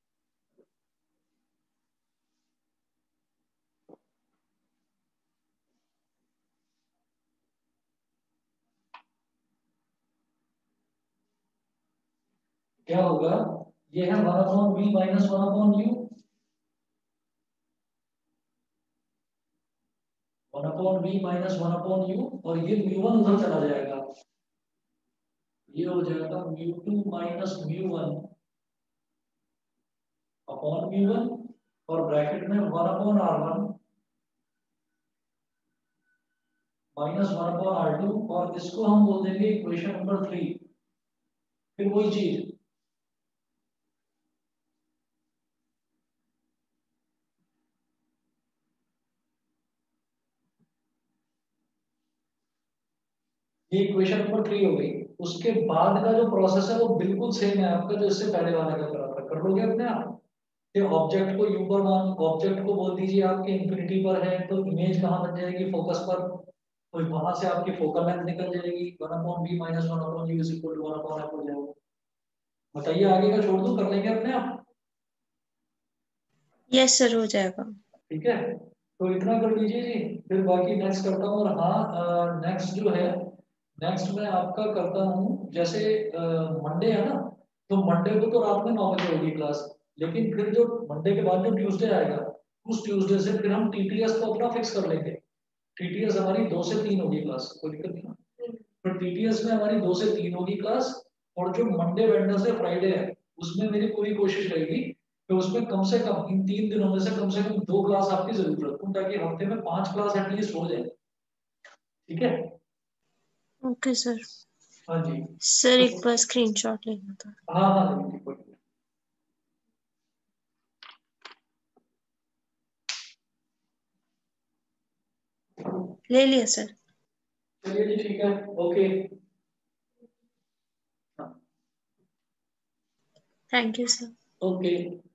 क्या होगा, ये है one upon we minus one upon u, one upon we minus one upon u, और ये म्यू वन उधर चला जाएगा, ये हो जाएगा mu two minus mu one upon mu one और ब्रैकेट में one upon r one minus one upon r two, और इसको हम बोल देंगे इक्वेशन नंबर थ्री। फिर वही चीज, ये इक्वेशन नंबर थ्री हो गई। उसके बाद का जो प्रोसेस है वो बिल्कुल सेम है आपका जो इससे पहले वाले का करा था, कर लोगे अपने आप। फिर ऑब्जेक्ट को यू पर मान, ऑब्जेक्ट को बोल दीजिए आपके इंफिनिटी पर है, तो इमेज कहाँ बन जाएगी, फोकस पर, तो वहां से आपकी फोकल लेंथ निकल जाएगी, one upon b minus one upon you is equal to one upon f हो जाएगा। बताइए आगे का छोड़ दूं, कर लेंगे अपने आप? यस सर, हो जाएगा। ठीक है, तो इतना कर लीजिए जी, फिर बाकी नेक्स्ट करता हूँ। और हाँ, नेक्स्ट जो है, नेक्स्ट मैं आपका करता हूँ, जैसे मंडे है ना, तो मंडे को तो रात में नौ बजे होगी क्लास, लेकिन फिर जो मंडे के बाद जो ट्यूसडे आएगा, उस ट्यूसडे से फिर हम टीटीएस को अपना फिक्स कर लेंगे। टीटीएस हमारी दो से तीन होगी क्लास, कोई दिक्कत नहीं ना, तो टीटीएस में हमारी दो से तीन होगी क्लास। और जो मंडे वेडनेसडे फ्राइडे है, उसमें मेरी पूरी कोशिश रहेगी कि उसमें कम से कम इन तीन दिनों में से कम से कम दो क्लास आपकी जरूर रखूं, ताकि हफ्ते में पांच क्लास एटलीस्ट हो जाए। ठीक है, ओके सर। हाँ जी सर एक तो, बार स्क्रीनशॉट लेना था। हाँ हाँ जी, कोई नहीं। ले लिया सर। चलिए जी, ठीक है, okay. Thank you sir. Okay.